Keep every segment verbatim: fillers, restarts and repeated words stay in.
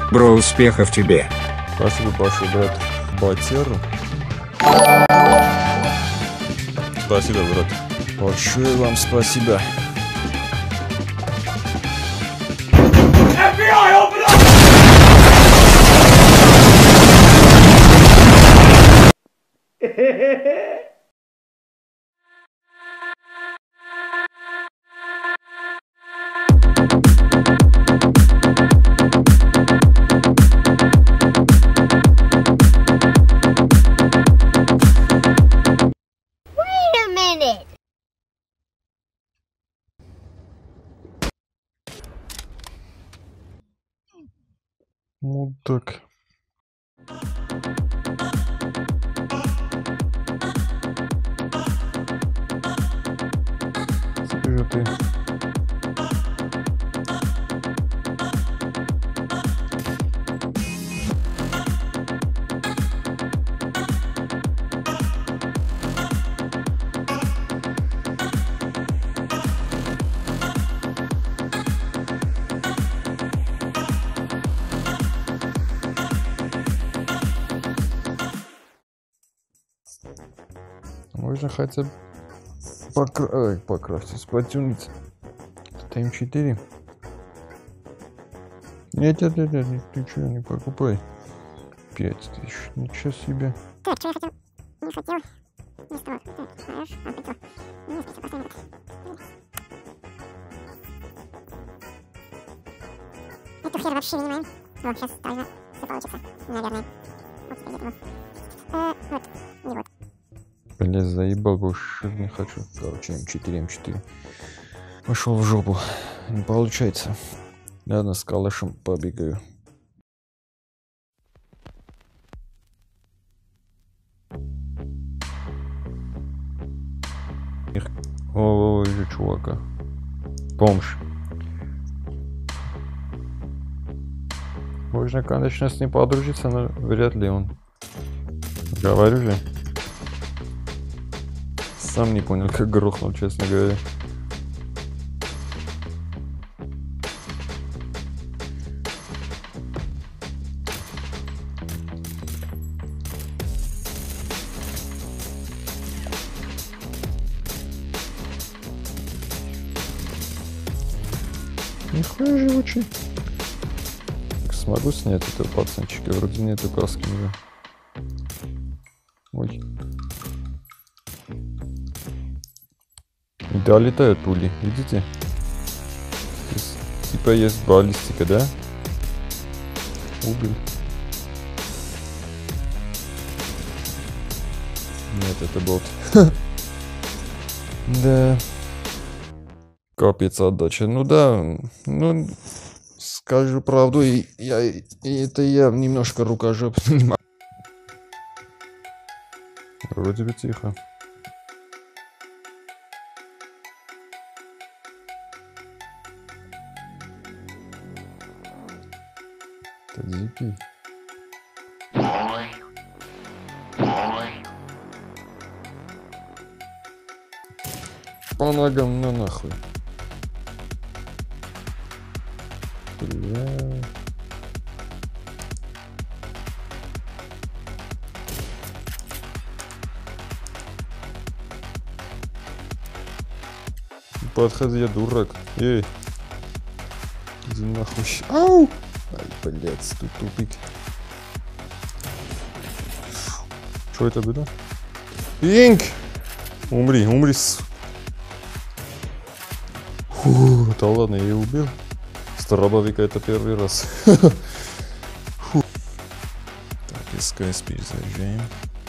Бро, успехов тебе. Спасибо большое, брат. Батеру. Спасибо, брат. Большое вам спасибо. эф би ай, open up! Wait a minute. Мудак. Теперь же ты. Можно хотя бы покра... Ой, покрафтить, потюнить. Это эм четыре. Нет, нет, нет, нет, ты что, не покупай. Пять тысяч, ничего себе. Так, что я хотел? Не хотел. Не стал. Так, хорошо, а хотел. Не спите, поставим это. Эту хер вообще не понимаем. Вот, сейчас тоже все получится, наверное. Вот теперь где-то вот. Э, вот, и вот. Блять, заебал, больше не хочу. Короче, эм четыре, эм четыре. Пошел в жопу. Не получается. Ладно, с калашем побегаю. Ой, же чувака. Помощь. Можно, конечно, с ним подружиться, но вряд ли он. Говорю же. Сам не понял, как грохнул, честно говоря. Нихуя живучий. Так, смогу снять этого пацанчика? Вроде нету каски уже. Ой. Да, летают пули, видите? Здесь, типа есть баллистика, да? Убил. Нет, это бот. Да. Капец отдача. Ну да, ну, скажу правду, и я, и это я немножко рукожоп. Вроде бы тихо. Это дикий. По ногам, на нахуй. Бля. Подходи, я дурак. Эй. Иди нахуй. Ау! Ай, блядь, тут тупик. Что это было? Инк! Умри, умри. Фу, да ладно, я ее убил. С дробовика это первый раз. Фу. Так, эс ка эс перезаряжаем.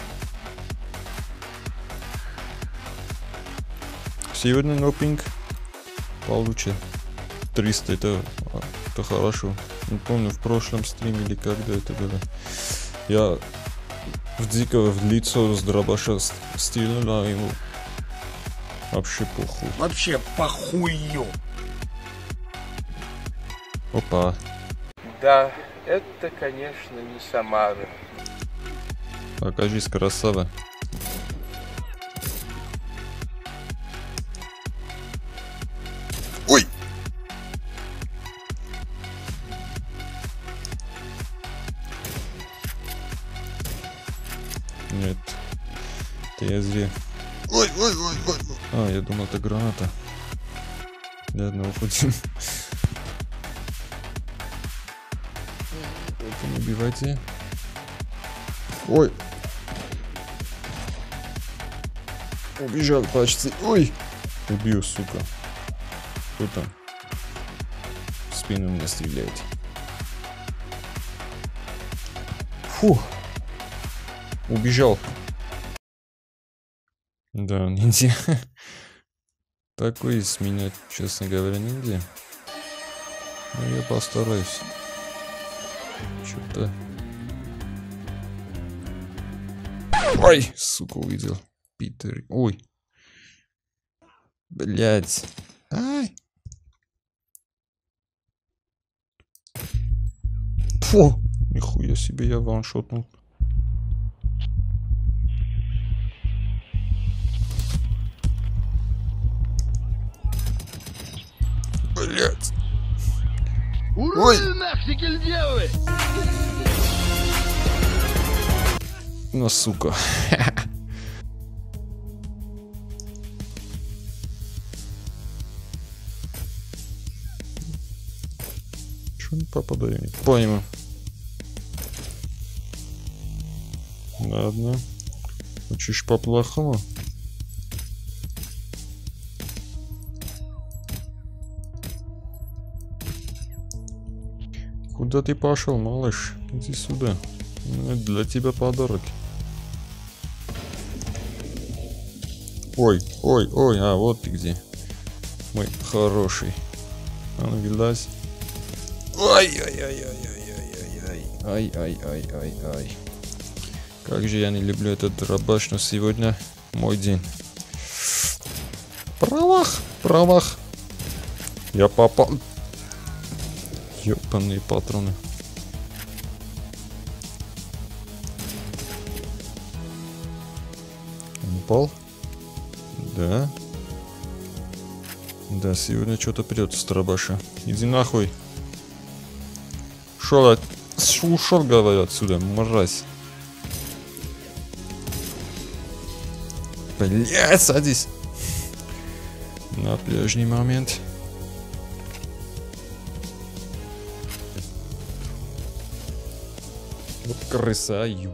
Сегодня нопинг получше. триста, это, это хорошо. Не помню, в прошлом стриме или когда это было. Я в дикого в лицо с дробаша стильнула ему. Вообще похуй. Вообще похую. Опа. Да, это, конечно, не Самара. Покажись, красава. Ой! Нет. Это я зря. Ой, ой, ой, ой. А, я думал, это граната. Ладно, уходим. Только не убивайте. Ой. Убежал почти. Ой. Убью, сука. Кто там? В спину меня стреляет. Фу. Убежал. Да, ниндзя. Такой из меня, честно говоря, ниндзя. Но я постараюсь. Что-то... Ой, сука, увидел. Питер. Ой. Блядь. Ай. Фу. Нихуя себе я ваншотнул. Блядь. Ой. Ну, сука. Чё не попадаю? Не пойму. Ладно. Хочешь по-плохому? Куда ты пошел, малыш? Иди сюда. Ну, для тебя подарок. Ой, ой, ой, а вот ты где. Мой хороший. А ну, вылазь. Ай-яй-яй-яй-яй-яй-яй. Ай-ай-ай-ай-ай. Как же я не люблю этот дробаш, но сегодня мой день. Правах, правах. Я попал. Ёпаные патроны. Он упал? Да. Да, сегодня что-то придет с дробаша. Иди нахуй. Шел, от... ушел, говорю, отсюда, мразь. Блядь, садись. На прежний момент. Вот крыса, ю.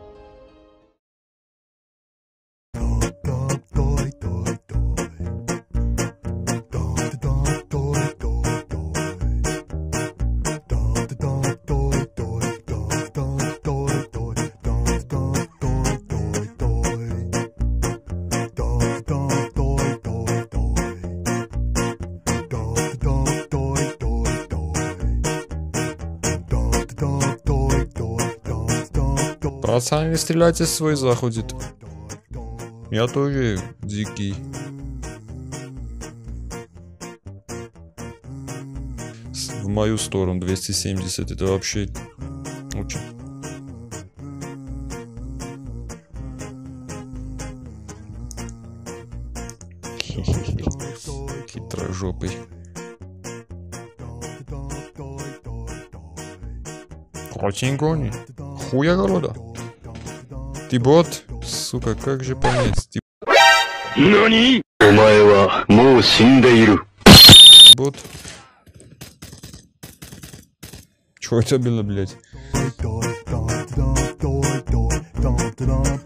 Пацаны, не стреляйте, свой заходит. Я тоже дикий. В мою сторону двести семьдесят, это вообще очень. Хитрожопый. Очень гони. Хуя города. Ты бот? Сука, как же понять? Ты... Нани? Омаева моу синдеиру. Бот? Чё это было, блядь?